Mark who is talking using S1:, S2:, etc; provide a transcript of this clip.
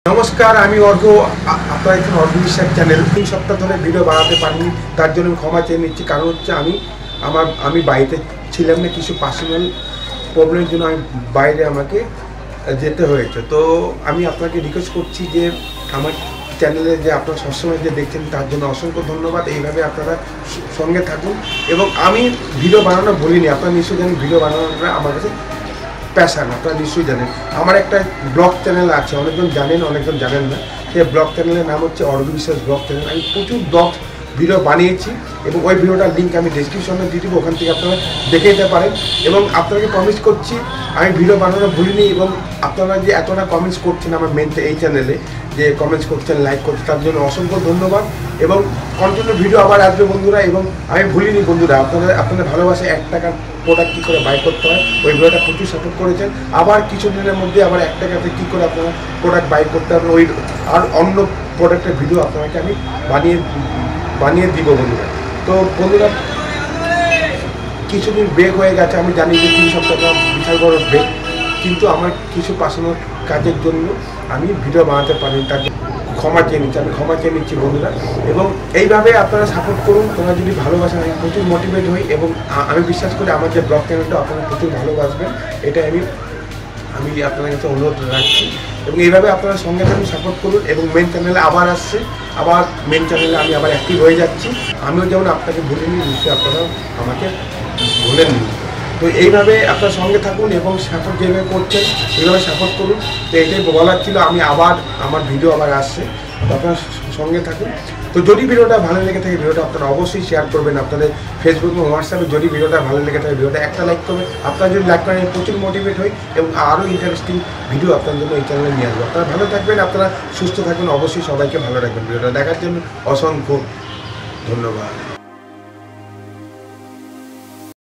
S1: নমস্কার, আমি অর্ঘ। আপনারা এখন অর্ঘ বিশ্বাস চ্যানেল 3 সপ্তাহ ধরে ভিডিও বানাতে পারিনি, তার জন্য আমি ক্ষমা চেয়ে নিচ্ছি। কারণ হচ্ছে আমি বাড়িতে ছিলাম না, কিছু পার্সোনাল প্রবলেমের জন্য আমি বাইরে আমাকে যেতে হয়েছে। তো আমি আপনাকে রিকোয়েস্ট করছি যে আমার চ্যানেলে যে আপনারা সবসময় যে দেখছেন তার জন্য অসংখ্য ধন্যবাদ। এইভাবে আপনারা সঙ্গে থাকুন। এবং আমি ভিডিও বানানো ভুলিনি, আপনারা নিশ্চয়ই জানেন ভিডিও বানানোটা আমার কাছে প্যাশান, আপনারা নিশ্চয়ই জানেন। আমার একটা ব্লগ চ্যানেল আছে, অনেকজন জানেন অনেকজন জানেন না। সেই ব্লগ চ্যানেলের নাম হচ্ছে অর্ঘ বিশ্বাস ব্লগ চ্যানেল। আমি প্রচুর ব্লগ ভিডিও বানিয়েছি এবং ওই ভিডিওটার লিঙ্ক আমি ডেসক্রিপশনে দিয়ে দেবো, ওখান থেকে আপনারা দেখে নিতে পারেন। এবং আপনাকে প্রমিস করছি আমি ভিডিও বানানো ভুলিনি। এবং আপনারা যে এতটা কমেন্টস করছেন আমার এই চ্যানেলে, যে কমেন্টস করছেন, লাইক করছেন, তার জন্য অসংখ্য ধন্যবাদ। এবং কন্টিনিউ ভিডিও আবার আসবে বন্ধুরা। এবং আমি ভুলিনি বন্ধুরা, আপনাদের ভালোবাসে 1 টাকার প্রোডাক্ট কী করে বাই করতে হয়, ওই ভিডিওটা প্রচুর সাপোর্ট করেছেন। আবার কিছুদিনের মধ্যে আবার 1 টাকাতে কী করে আপনারা প্রোডাক্ট বাই করতে হবে, ওই আর অন্য প্রোডাক্টের ভিডিও আপনাকে আমি বানিয়ে দিব বন্ধুরা। তো বন্ধুরা, কিছুদিন ব্রেক হয়ে গেছে, আমি জানি যে 3 সপ্তাহ বিশাল বড় ব্রেক, কিন্তু আমার কিছু পার্সোনাল কাজের জন্য আমি ভিডিও বানাতে পারিনি, তার ক্ষমা চেয়ে নিচ্ছি বন্ধুরা। এবং এইভাবে আপনারা সাপোর্ট করুন। তোমরা যদি ভালোবাসেন আমি প্রচুর মোটিভেট হই, এবং আমি বিশ্বাস করি আমার যে ব্লগ চ্যানেলটা আপনারা প্রচুর ভালোবাসবেন, এটাই আমি আপনাদের কাছে অনুরোধ রাখছি। এবং এইভাবে আপনারা সঙ্গে থাকুন, সাপোর্ট করুন। এবং মেন চ্যানেলে আবার আসছে, আবার মেন চ্যানেলে আমি আবার অ্যাক্টিভ হয়ে যাচ্ছি। আমিও যেমন আপনাকে ভুলিনি, নিশ্চয়ই আপনারাও আমাকে ভুলেননি। তো এইভাবে আপনার সঙ্গে থাকুন এবং সাপোর্ট যেভাবে করছেন এইভাবে সাপোর্ট করুন। তো এটাই বলার ছিল, আমার ভিডিও আবার আসছে, তো আপনার সঙ্গে থাকুন। তো যদি ভিডিওটা ভালো লেগে থাকে ভিডিওটা আপনারা অবশ্যই শেয়ার করবেন আপনাদের ফেসবুক এবং হোয়াটসঅ্যাপে। যদি ভিডিওটা ভালো লেগে থাকে ভিডিওটা একটা লাইক করবেন। আপনারা যদি লাইক করেন প্রচুর মোটিভেট হই এবং আরও ইন্টারেস্টিং ভিডিও আপনার জন্য এই চ্যানেলে নিয়ে আসবো। আপনারা ভালো থাকবেন, আপনারা সুস্থ থাকবেন, অবশ্যই সবাইকে ভালো রাখবেন। ভিডিওটা দেখার জন্য অসংখ্য ধন্যবাদ।